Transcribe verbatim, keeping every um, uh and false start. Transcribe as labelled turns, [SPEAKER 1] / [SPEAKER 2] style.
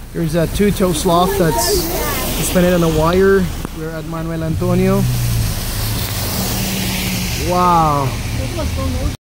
[SPEAKER 1] There's a two-toe sloth that's suspended on a wire. We're at Manuel Antonio. Wow.